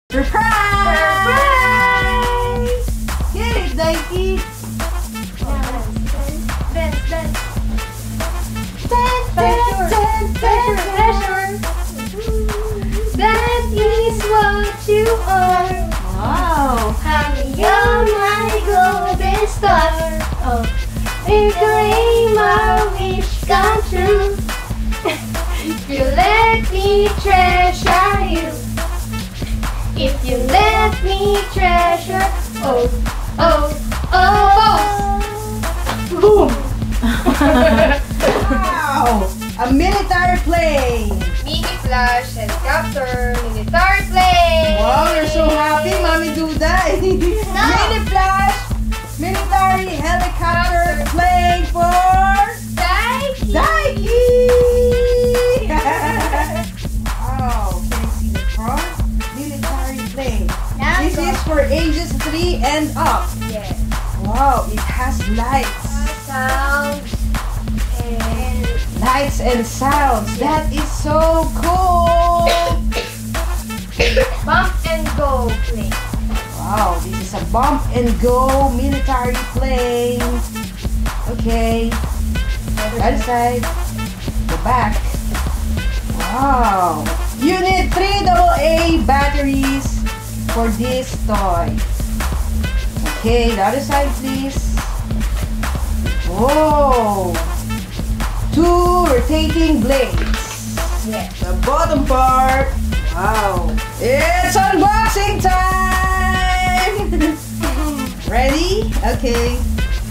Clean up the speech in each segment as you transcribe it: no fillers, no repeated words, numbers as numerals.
Surprise! Get it, Daiki! That is what you are. Wow! You're my golden star. Oh, making my wish come true. You let me treasure you. If you let me treasure, oh, oh, oh, boom! Wow! A military plane! Mini Flash helicopter, military plane. Wow, you're so happy, Mommy Duda! Mini Flash, military helicopter plane for Daiki. Daiki! Wow, can you see the front? Military plane. Now This go. is for ages 3 and up. Yes. Wow, it has lights. Sound and Lights and sounds. That is so cool. bump and go plane. Wow, this is a bump and go military plane. Okay, other side, the back. Wow, you need 3 AA batteries for this toy. Okay, the other side, please. Whoa, 2 rotating blades. Yes. The bottom part. Wow. It's unboxing time! Ready? Okay.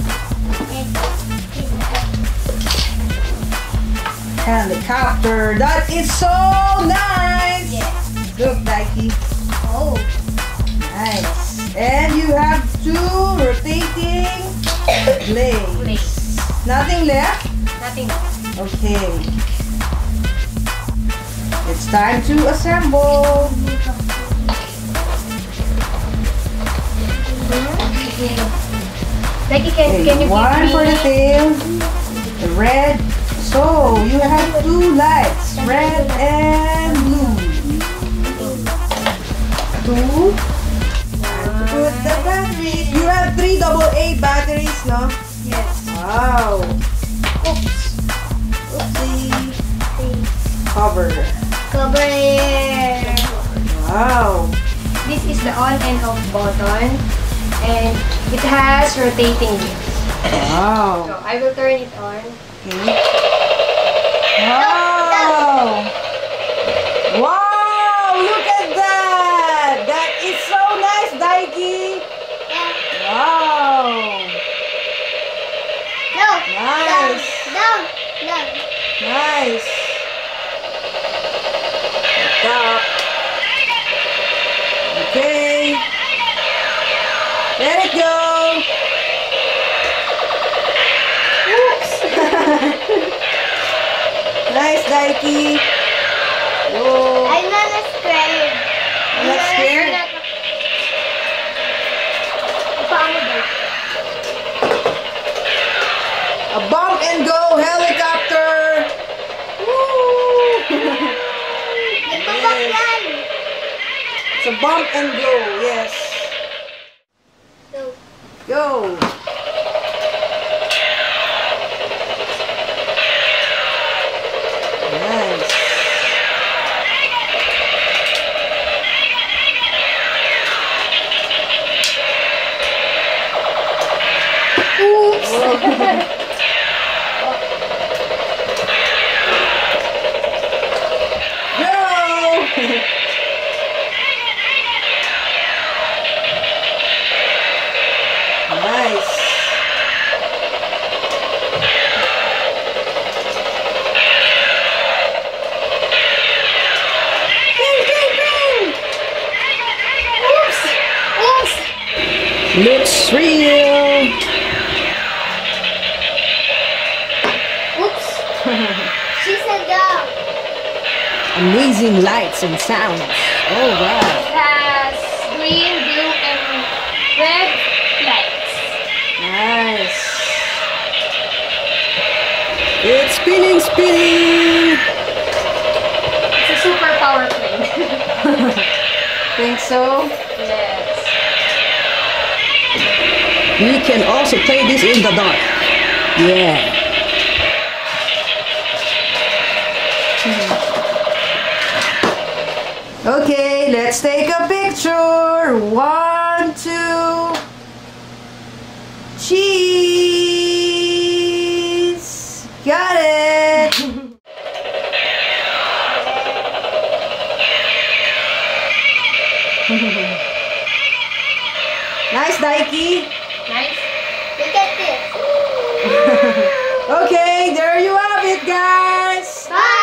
Helicopter. That is so nice! Yes. Look, Daiki. Oh. Nice. And you have 2 rotating blades. Blades. Nothing left? Nothing. Okay. It's time to assemble. Like Okay, can you one give for the me? tail, the red. So you have 2 lights, red and blue. 2. Put the batteries. You have 3 AA batteries, no? Yes. Wow. Oops. Oopsie. Cover. Cover it. Wow. This is the on and off button, and it has rotating wheels. So Wow. I will turn it on. Okay. Wow. Wow. Look at that. That is so nice, Daiki. Wow. No. Nice. No. No. Nice. Top. Okay. Let it go. Oops. Nice, Daiki. Whoa. I'm not scared. I'm not scared? Paano ba? A bump and go helicopter. Woo. Nagbabak yan. It's a bump and go. Yes. So, Go. Nice. oops. Go. Nice. Bing, bing, bing. Oops. Oops. Looks real. Oops. She said go. Amazing lights and sounds. Oh wow. It has green, blue, and red lights. Nice. It's spinning, spinning. It's a super power plane. Thanks, so Yes. you can also play this in the dark. Yeah. Okay, let's take a picture. 1, 2. Cheese. Got it. Nice, Daiki. Nice. Look at this. Okay, there you have it, guys. Bye.